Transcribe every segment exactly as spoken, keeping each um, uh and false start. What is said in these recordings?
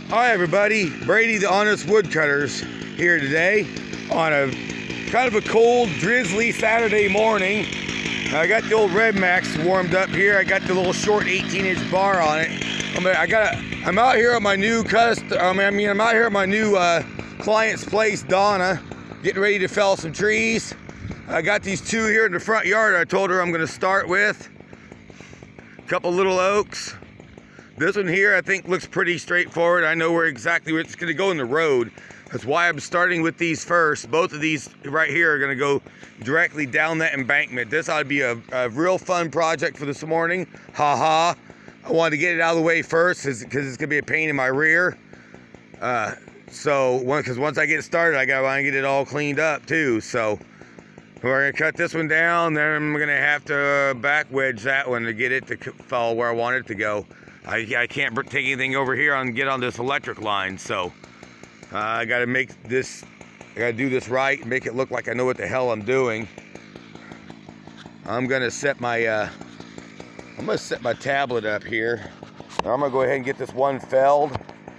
Hi everybody, Brady the Honest Woodcutters here today on a kind of a cold, drizzly Saturday morning. I got the old Red Max warmed up here. I got the little short eighteen inch bar on it. I'm, I got. I'm out here at my new cust. I mean, I'm out here at my new uh, client's place, Donna, getting ready to fell some trees. I got these two here in the front yard. I told her I'm going to start with a couple little oaks. This one here I think looks pretty straightforward. I know where exactly where it's going to go in the road. That's why I'm starting with these first. Both of these right here are going to go directly down that embankment. This ought to be a, a real fun project for this morning. Ha ha. I wanted to get it out of the way first because it's going to be a pain in my rear. Uh, so, because once I get started, I got to get it all cleaned up too. So, we're going to cut this one down. Then I'm going to have to back wedge that one to get it to fall where I want it to go. I, I can't take anything over here and get on this electric line, so uh, I got to make this, I got to do this right and make it look like I know what the hell I'm doing. I'm going to set my, uh, I'm going to set my tablet up here. Now I'm going to go ahead and get this one felled.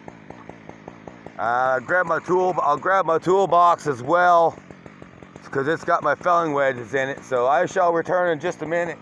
Uh, grab my tool, I'll grab my toolbox as well because it's got my felling wedges in it, so I shall return in just a minute.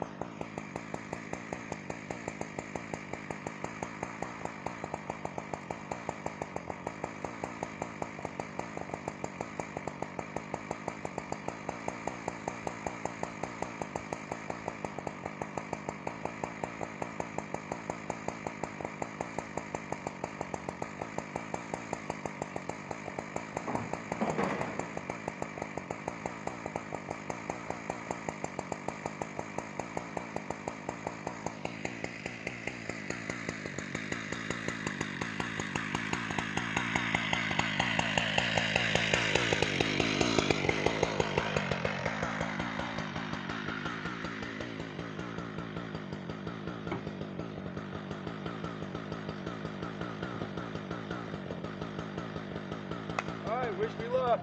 Wish me luck.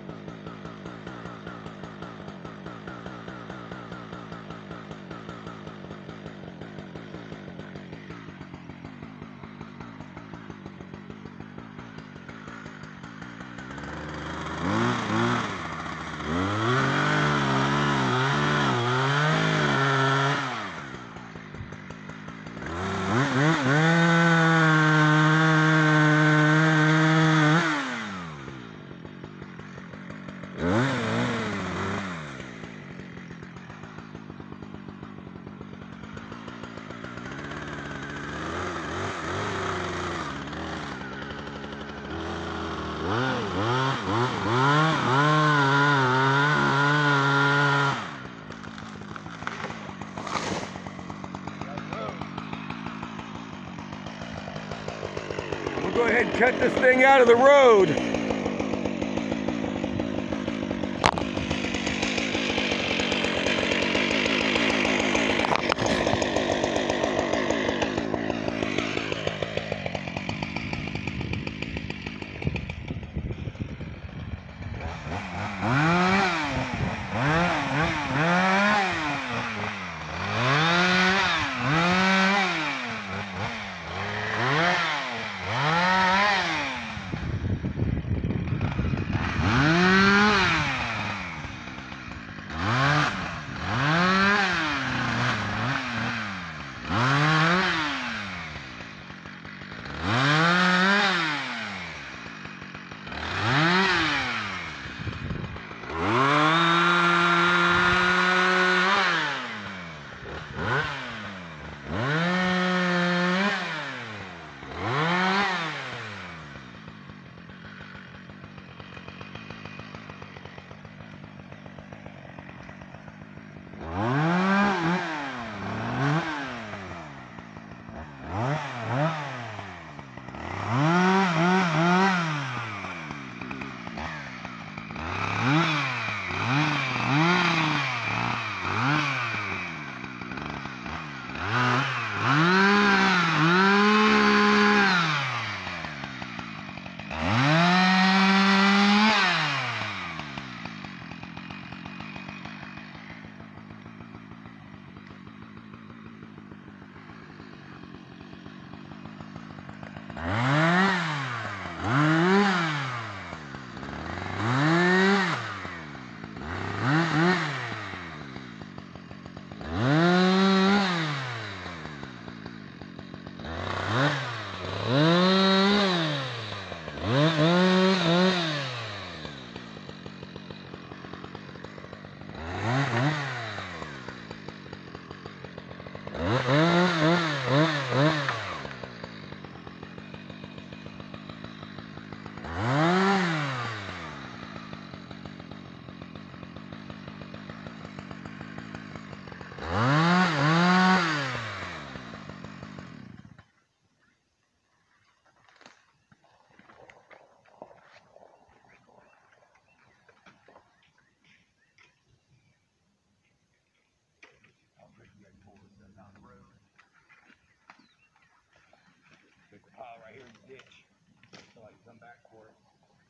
We'll go ahead and cut this thing out of the road. come back for it.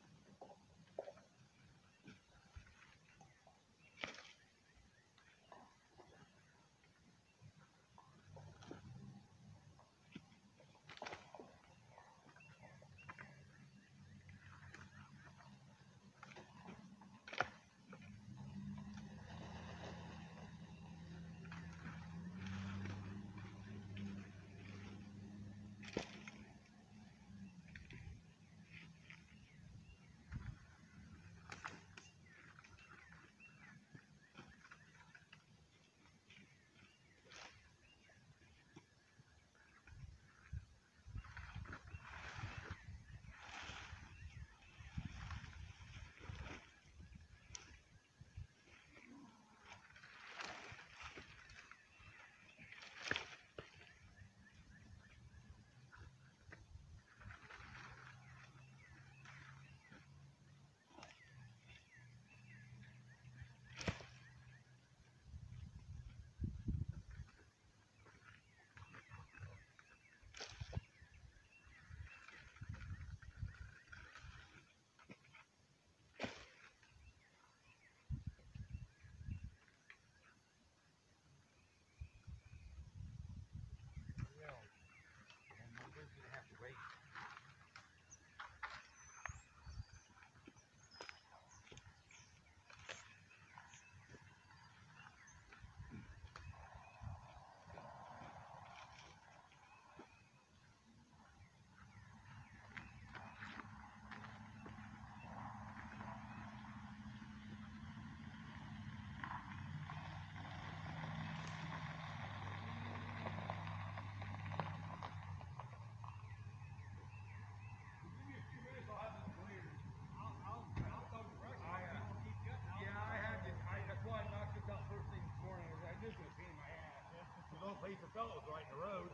For fellows right in the road.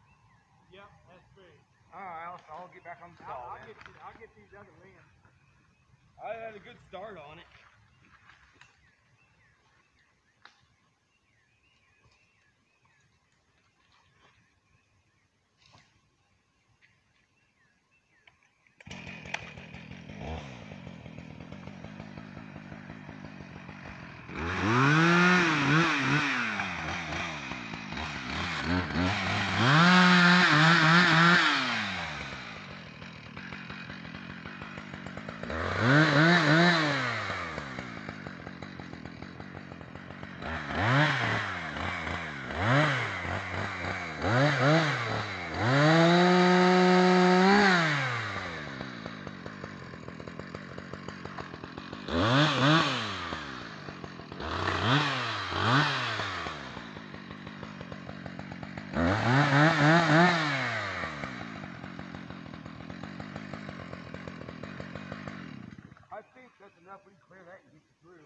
Yep, that's true. All right, I'll, I'll get back on the I'll, stall. I'll get you, I'll get these other limbs. I had a good start on it. I think that's enough. We can clear that and get you through.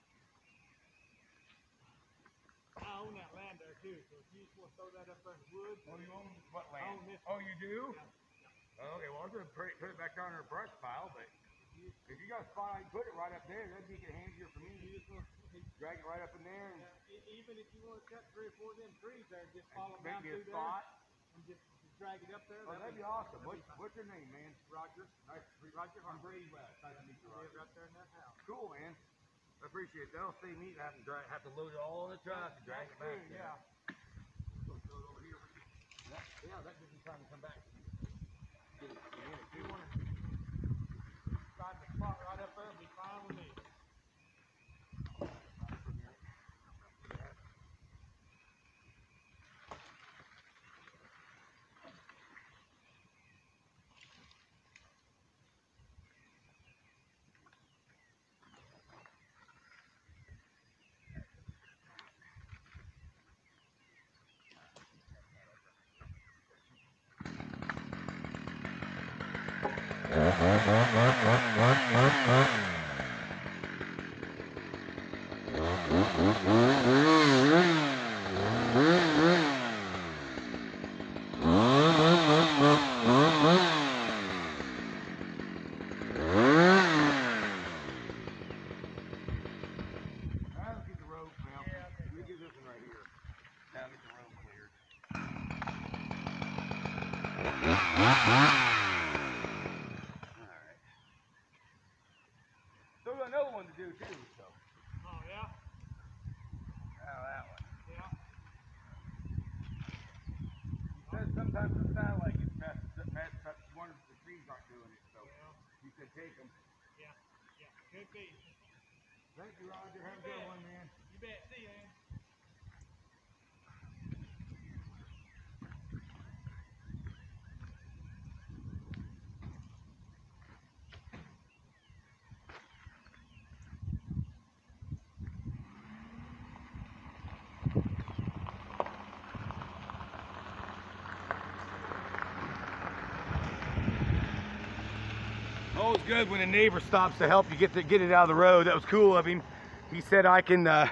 I own that land there too, so if you just want to throw that up there in the woods. Oh, you own what I land? own this. Oh, you do? Yeah. Oh, okay, well, I was going to put it back down in a brush pile, but if you got a spot, I can put it right up there. That'd make it handier for me. You just want to, Drag it right up in there and yeah, e- even if you want to cut three or four of them trees there, just follow them make down me a through spot. there and just, just drag it up there. Oh, that'd be awesome. What's, what's your name, man? Roger. Nice to meet you. Roger I'm Harper. Brady West. Nice to meet you, Live Roger. right there in that house. Cool, man. I appreciate it. That'll save me having to drag, have to load it all in the truck and drag it back. True, there. yeah. So throw it over here. That, yeah, that gives me time to come back. Get it, get in it, You too. want to find the spot right up there and be fine with me. I'll get the road now. Yeah, okay. Let me get this one right here. Now get the road cleared. Alright. Could be. Thank you, Roger. Have a good one, man. You bet. See you, man. Always good when a neighbor stops to help you get to get it out of the road. That was cool of him. He said I can, uh,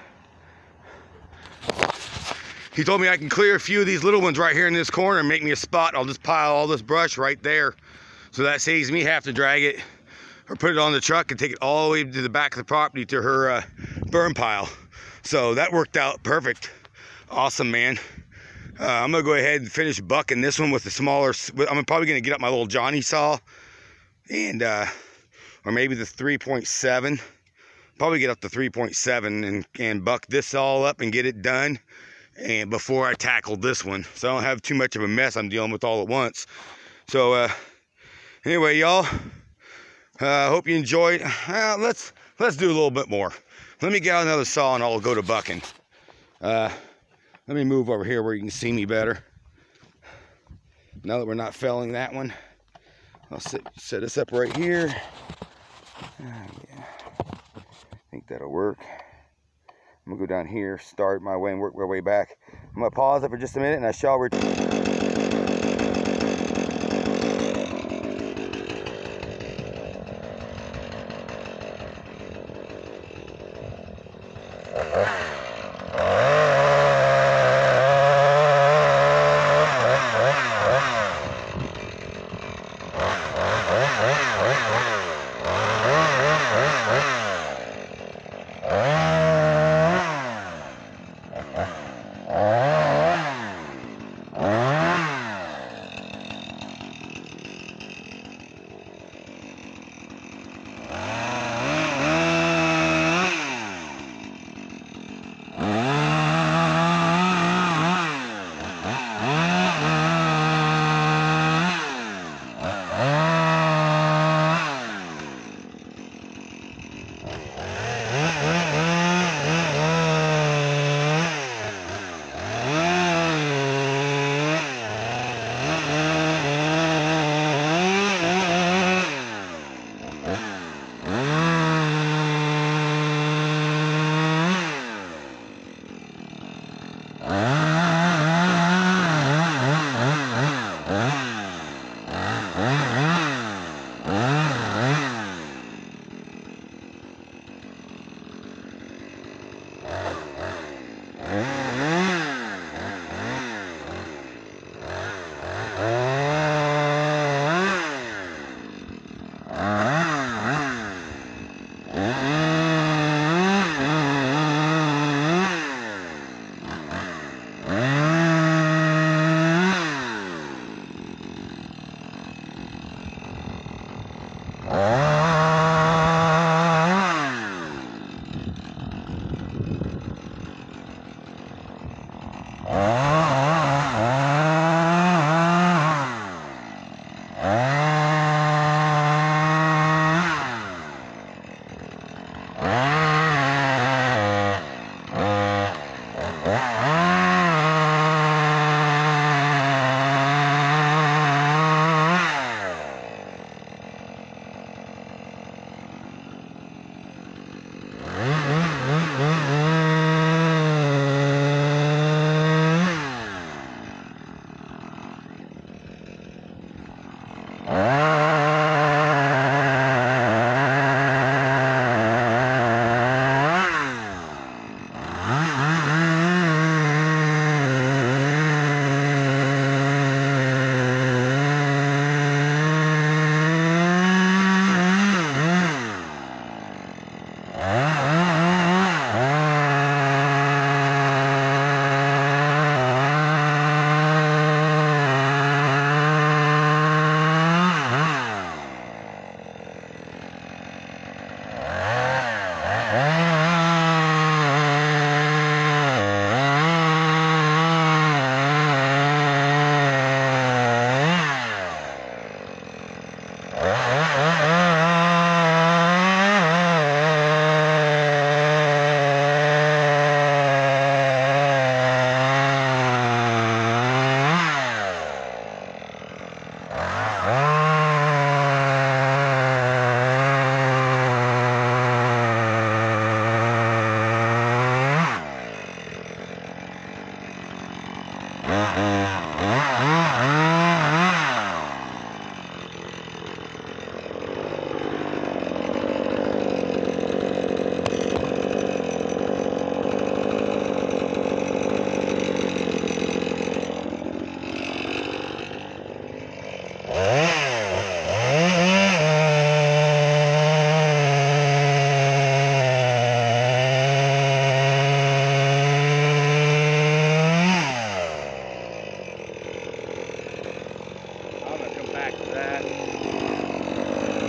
he told me I can clear a few of these little ones right here in this corner and make me a spot. I'll just pile all this brush right there. So that saves me having to drag it or put it on the truck and take it all the way to the back of the property to her uh, burn pile. So that worked out perfect. Awesome, man. Uh, I'm gonna go ahead and finish bucking this one with the smaller, I'm probably gonna get up my little Johnny saw and uh, or maybe the three point seven. Probably get up to three point seven and, and buck this all up and get it done and before I tackle this one, so I don't have too much of a mess I'm dealing with all at once. So uh, anyway, y'all, I uh, hope you enjoyed. Uh, let's let's do a little bit more. Let me get out another saw and I'll go to bucking. Uh, let me move over here where you can see me better. Now that we're not felling that one, I'll set, set this up right here. Uh, yeah. I think that'll work. I'm gonna go down here, start my way and work my way back. I'm gonna pause it for just a minute and I shall return.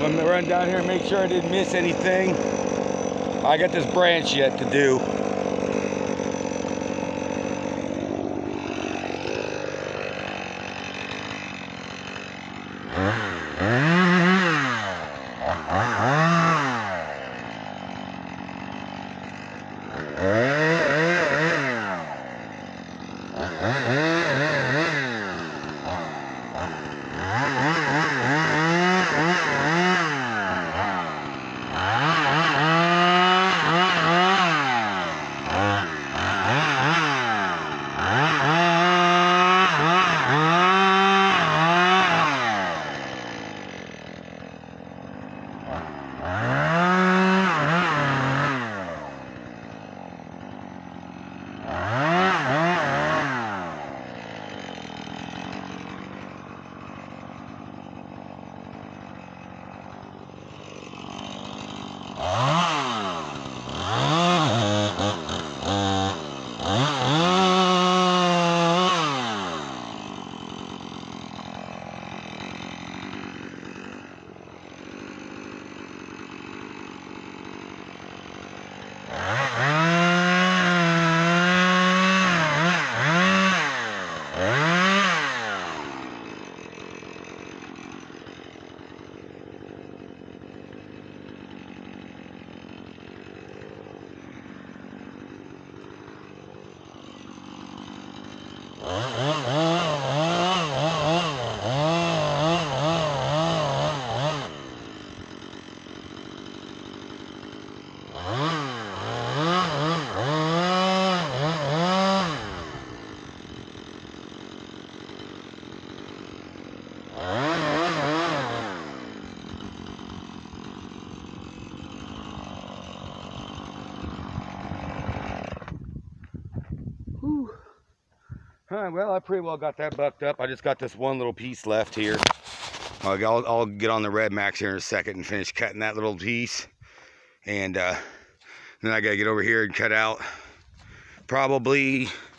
I'm gonna run down here and make sure I didn't miss anything. I got this branch yet to do. Whew. Huh, well, I pretty well got that bucked up. I just got this one little piece left here. I'll, I'll, I'll get on the Red Max here in a second and finish cutting that little piece. And uh, then I gotta get over here and cut out probably